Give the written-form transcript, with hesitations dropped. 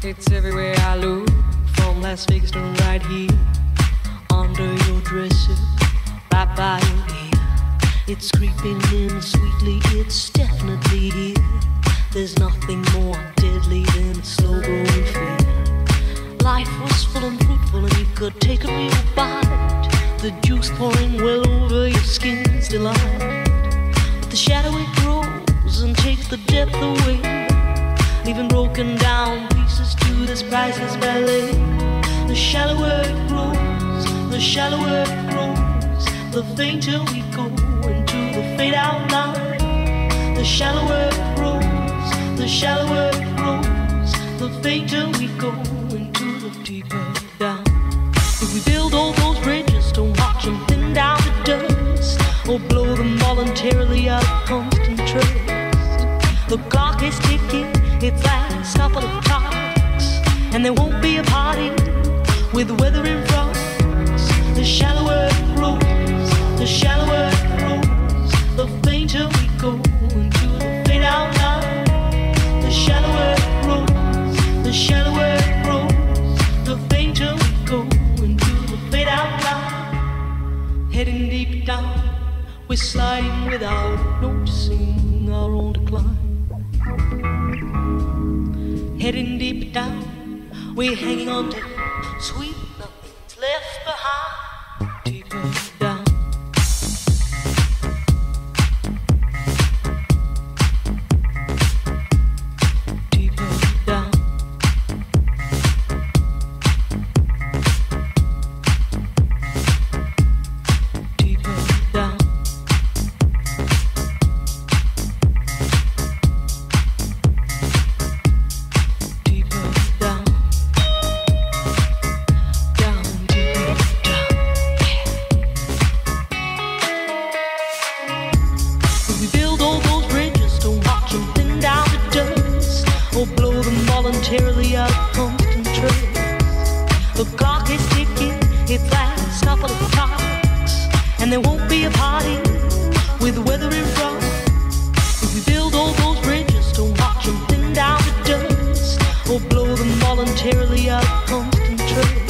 It's everywhere I look, from Las Vegas to right here, under your dresser, right by your ear. It's creeping in sweetly, it's definitely here. There's nothing more deadly than slow-growing fear. Life was full and fruitful and you could take a real bite. The juice pouring well over your skin's delight. But the shadow it grows and takes the depth away, leaving broken down pieces to this priceless ballet. The shallower it grows, the shallower it grows, the fainter we go into the fade out line. The shallower it grows, the shallower it grows, the fainter we go into the deeper down. If we build all those bridges, don't watch them thin down to dust, or blow them voluntarily out of constant trust. The clock is ticking, its last couple of clocks, and there won't be a party with weather in front. The shallower it grows, the shallower it grows, the fainter we go into the fade out line. The shallower it grows, the shallower it grows, the fainter we go into the fade out line. Heading deep down, we're sliding without noticing our own decline. Heading deep down, we're hanging on to sweet nothing's left behind. Deeper down. Deeper down. Deeper down. Voluntarily out of constant trust. The clock is ticking, its last couple of clocks, and there won't be a party with weather in front. If we build all those bridges, don't watch them thin down to dust, or blow them voluntarily out of constant trust.